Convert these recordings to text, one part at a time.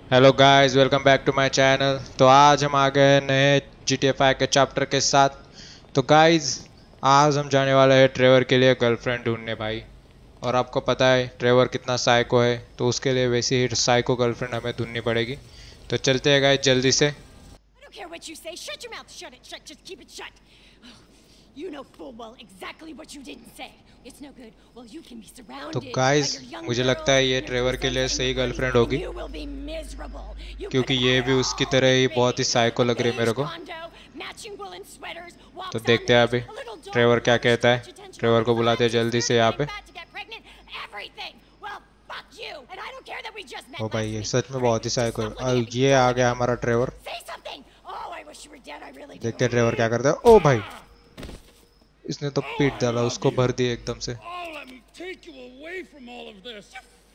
Hello guys, welcome back to my channel. तो आज हम आ गए हैं नए GTA 5 के चैप्टर के साथ। तो गाइस, आज हम जाने वाले हैं ट्रेवर के लिए गर्लफ्रेंड ढूंढने भाई। और आपको पता है ट्रेवर कितना साइको है, तो उसके लिए वैसी ही साइको गर्लफ्रेंड हमें ढूंढनी पड़ेगी। तो चलते हैं गाइस जल्दी से। I don't care what you say. Shut your mouth. Shut it. Shut. Just keep it shut. You know full well exactly what you didn't say. It's no good. Well, you can be तो surrounded guys, by your young मुझे लगता girls, है ये your Trevor के cousins, लिए and सही your buddies, girlfriend and होगी, you will be miserable. You क्योंकि could ये have भी it उसकी all तरह ही with बहुत ही me. साइको A लग रही है मेरे beige को। condo, matching woolen sweaters, तो walks on देखते the हैं beach, अभी a little dog Trevor who क्या loves कहता too है। much attention all Trevor the को बुलाते time. हैं She's जल्दी से starting यहाँ to पे। get fat, to get pregnant, everything. Well, fuck you. And I don't care that we just met ओ भाई, last ये week. सच में All right? बहुत ही Just साइको stop है। looking at me. ये Don't आ look गया at me. हमारा Trevor. Say something. Oh, I wish you were dead. I really do. देखते हैं ट्रेवर क्या करता है। ओ भाई, इसने तो पीट डाला, उसको भर दिया एकदम से। Oh, let me take you away from all of this.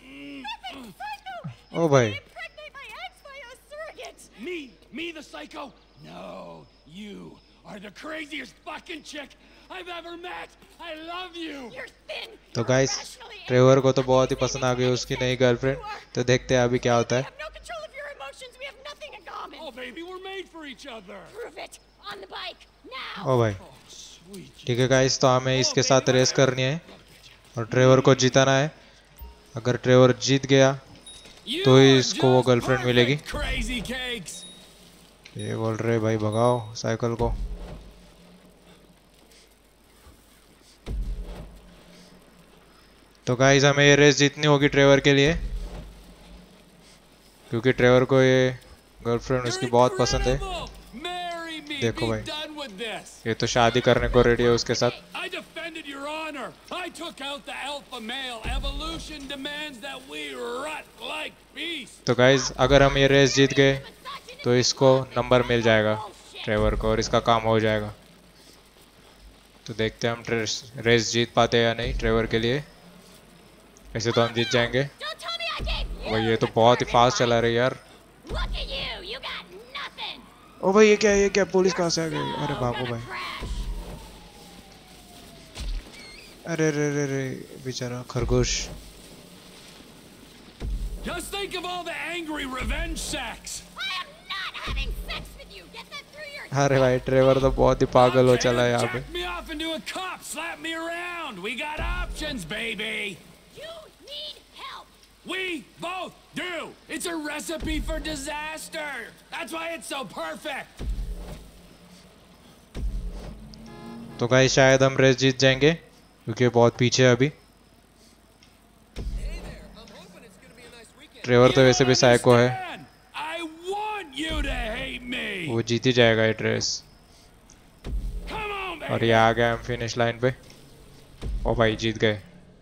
ओ भाई, Impregnate my eggs by a surrogate. Me the psycho? No, you are the craziest fucking chick I've ever met. I love you. You're thin. तो you're guys, irrationally Trevor angry, को तो बहुत ही nothing पसंद आ गई makes उसकी sense. नई girlfriend. You are- तो देखते हैं अभी क्या होता We है। have no control of your emotions. We have nothing in common. Oh, baby, we're made for each other. Prove it on the bike now. ओ भाई, Oh, sweet. ठीक है गाइस, तो हमें इसके साथ रेस करनी है और ट्रेवर को जिताना है। अगर ट्रेवर जीत गया You तो ही are इसको वो just गर्लफ्रेंड मिलेगी। perfect, crazy cakes. ये बोल रहे भाई भगाओ साइकिल को। तो गाइस, हमें ये रेस जीतनी होगी ट्रेवर के लिए, क्योंकि ट्रेवर को ये गर्लफ्रेंड उसकी You're बहुत पसंद है। incredible. Marry me. देखो Be भाई, done with this. ये तो शादी करने को रेडी है उसके साथ। I defended your honor. I took out the alpha male. Evolution demands that we rut like beasts. तो गाइस, अगर हम ये रेस जीत गए तो इसको नंबर मिल जाएगा ट्रेवर को, और इसका काम हो जाएगा। तो देखते हैं हम रेस जीत पाते हैं या नहीं ट्रेवर के लिए। ऐसे तो हम जीत जाएंगे। Don't tell me I gave you भाई, ये तो the बहुत ही perfect फास्ट bike. चला रही है यार। Look at you. You got nothing. ओ भाई, ये क्या पुलिस कहाँ से आ गई? अरे भागो Gonna भाई। crash. अरे रे रे रे, बेचारा खरगोश। Just think of all the angry revenge sex. I am not having sex with you. Get that through your अरे भाई, ट्रेवर तो बहुत ही पागल हो Okay, चला है then यहाँ पे। jack me off into a cop, slap me around. We got options, baby. You need help. We both do. It's a recipe for disaster. That's why it's so perfect. तो guys, शायद हम race जीत जाएंगे, क्योंकि बहुत पीछे है अभी। Trevor तो वैसे भी साइको है, Understand? I want you to hate me. वो जीत ही जाएगा ये रेस। Come on, और baby. ये आ गया हम फिनिश लाइन पे। ओ भाई, जीत गए।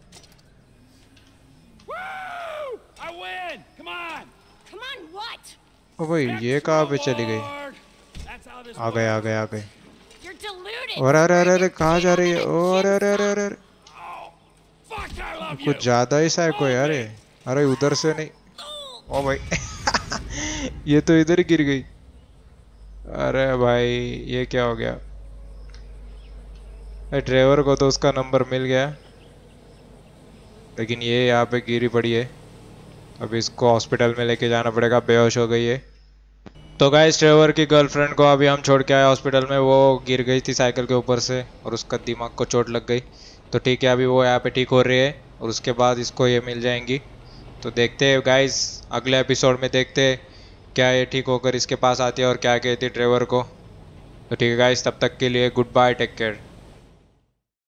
Woo! I win. Come on. Come on, what? ओ भाई, ये कहाँ पे चली गई? Forward. That's how this आ गए आ गए आ गए। You're deluded. और अरे अरे अरे, कहाँ जा रही है? ओ अरे अरे अरे अरे, Oh, fuck, I love you. कुछ ज्यादा ही साइको है यार ये। अरे उधर से नहीं। ओ भाई ये तो इधर ही गिर गई। अरे भाई, ये क्या हो गया? ड्राइवर को तो उसका नंबर मिल गया, लेकिन ये यहाँ पे गिरी पड़ी है। अभी इसको हॉस्पिटल में लेके जाना पड़ेगा, बेहोश हो गई है। तो गाइस, ट्रेवर की गर्लफ्रेंड को अभी हम छोड़ के आए हॉस्पिटल में। वो गिर गई थी साइकिल के ऊपर से और उसका दिमाग को चोट लग गई। तो ठीक है, अभी वो यहाँ पे ठीक हो रही है और उसके बाद इसको ये मिल जाएंगी। तो देखते हैं गाइस, अगले एपिसोड में देखते हैं क्या ये ठीक होकर इसके पास आती है और क्या कहती है ट्रेवर को। तो ठीक है गाइस, तब तक के लिए गुड बाय, टेक केयर।